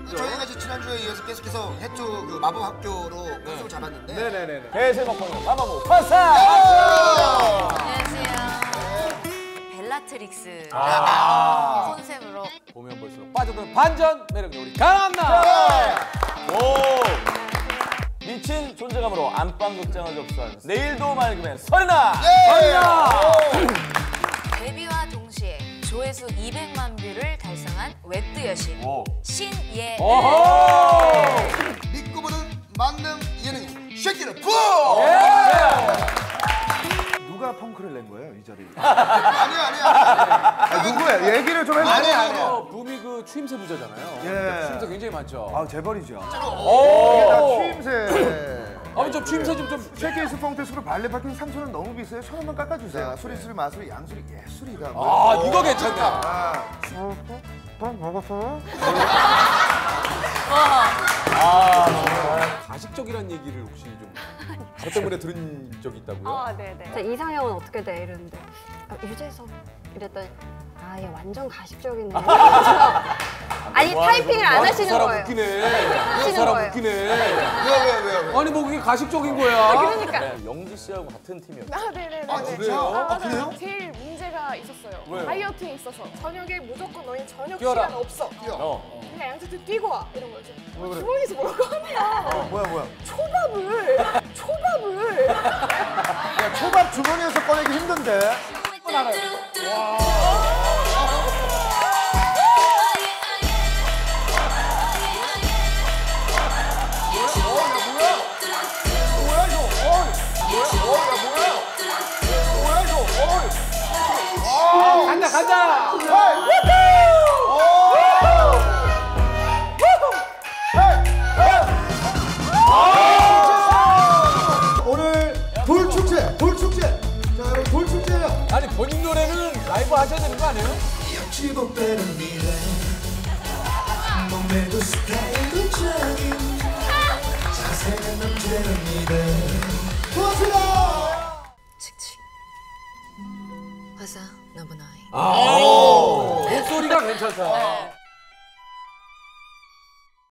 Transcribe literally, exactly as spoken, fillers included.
저희가 이제 지난주에 이어서 계속해서 해초 그 마법 학교로 컨셉을 잡았는데. 네네네. 대세먹방용 마마무 판사. 안녕하세요. 벨라트릭스 아 컨셉으로 보면 볼수록 빠져드는 반전 매력의 우리 강한나. 오. 미친 존재감으로 안방극장을 접수한 내일도 맑음의 설이나. 설이나. 데뷔와 동시에 조회수 이백만 뷰를 달성한 웹드 여신 오. 신예은. 믿고 보는 만능 예능인 쉐키를 부! 누가 펑크를 낸 거예요, 이 자리에? 아니야 아니야. 아, 누구야? 얘기를 좀 해주세요. 아니야 아니야. 붐이 그 추임새 부자잖아요. 예. 추임새 굉장히 많죠. 아, 재벌이죠. 오. 이게 다 추임새. 아니 좀 추임새 좀 좀. 쉐케이스 펑테스로 발레 파킹 삼 천 원 너무 비싸요. 천 원만 깎아주세요. 수리 수리 마수리 양수리 예술이다. 아 이거 괜찮네. 아. 아 가식적이란 얘기를 혹시 좀 저 때문에 들은 적이 있다고요? 아, 네네. 자, 이상형은 어떻게 돼? 이러는데 아, 유재석 이랬더니 아, 얘 완전 가식적이네. 아니 와, 타이핑을 안 아, 하시는 그 사람 거예요. 웃기네. 그 하시는 사람 거예요. 웃기네. 왜왜 왜 왜? 아니 뭐 그게 가식적인 거야. 그러니까. 네, 영지 씨하고 같은 팀이었어요. 아, 네네네. 아, 진짜요? 아, 아, 그래요? 제일 문제가 있었어요. 왜요? 다이어트에 있어서. 저녁에 무조건 너희 저녁 뛰어라. 시간 없어. 어. 그냥 양세트 뛰고 와. 이런 거죠. 왜 그래? 주머니에서 뭐라고 하냐. 어, 뭐야 뭐야. 초밥을. 초밥을. 야, 초밥 주머니에서 꺼내기 힘든데. 간다 간다. 오늘 돌축제 돌축제. 자 여러분 돌축제예요. 아니 본인 노래는 라이브 하셔야 되는 거 아니에요? 지복되는 미래 몸매도 스타일도 짱인 자세한 남자입니다. 고맙습니다. 칙칙. 화사 너무나이. 아 목소리가 괜찮다.